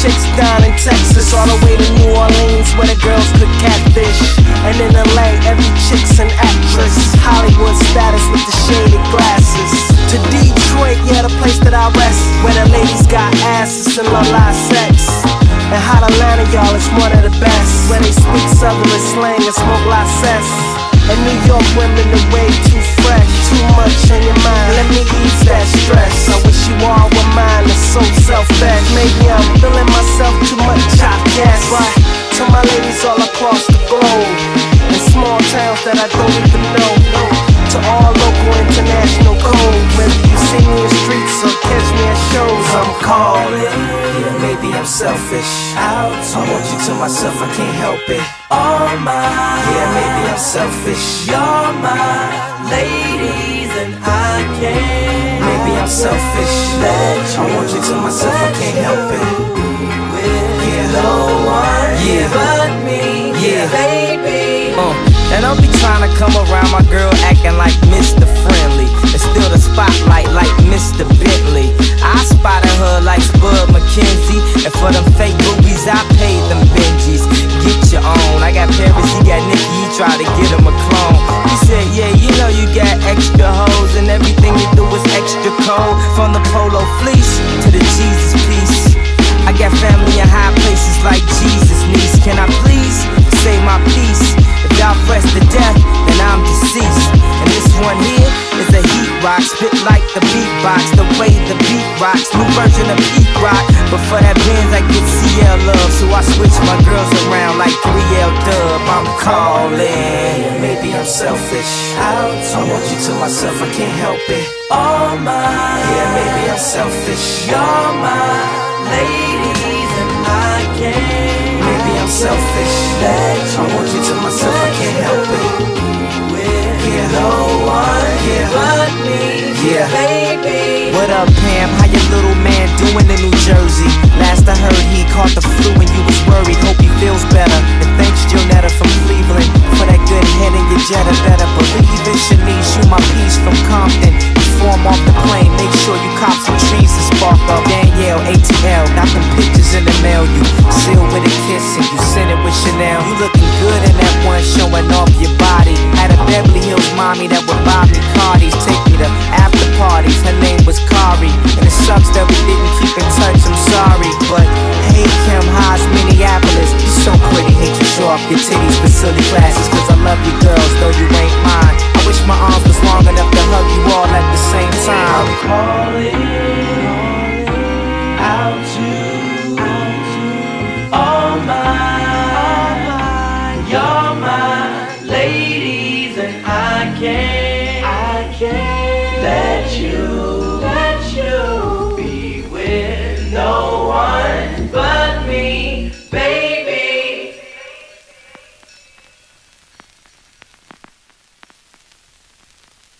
chicks down in Texas, all the way to New Orleans where the girls could catfish. And in LA, every chick's an actress, Hollywood status with the shaded glasses. To Detroit, yeah, the place that I rest, where the ladies got asses and love live sex. And Hot Atlanta, y'all, is one of the best, where they speak Southern slang and smoke license. And New York women are way too fresh, too much on your mind, let me ease that stress. I wish you all were mine, it's so selfish. Maybe I'm feeling myself too much, I guess. But to my ladies all across the globe, in small towns that I don't even know, to all local international codes, whether you see me in streets or catch me at shows, I'm calling. Yeah, maybe I'm selfish, I want you to myself, I can't help it. All mine. Yeah, maybe I'm selfish, you're my ladies and I can't. Maybe I'm selfish, I want you to myself, I can't help it. With no one but me, baby. And I'll be trying to come around my girl acting like Mr. Friendly, and still the spotlight like Mr. Bentley. I spotted her like Spud McKenzie, and for them fake boobies I paid them Benjis. Get your own. I got Paris, he got Nicki, he tried to get him a clone. He said, yeah, you know you got extra hoes, and everything you do is extra cold. From the polo fleece to the Jesus piece, I got family in high places like Jesus' niece. Can I please say my piece? If y'all fresh to death, then I'm deceased. And this one here is a heat rock, spit like the beatbox, the way the beat rocks, new version of Pete Rock. But for that Benz I get CL love, so I switch my girls around like 3L Dub. I'm calling. Yeah, maybe I'm selfish, I want you to myself, I can't help it. All mine. Yeah, maybe I'm selfish, you're my ladies and I can't. Maybe I'm selfish, I want you to myself, I can't help it. With no one but me, baby. What up, Pam? How your little man doing in New Jersey? Last I heard he caught the flu and you was worried. Hope he feels better. And thanks Jonetta from Cleveland for that good head in your Jetta. Better believe it, Shanice, you my piece from Compton. Before I'm off the plane,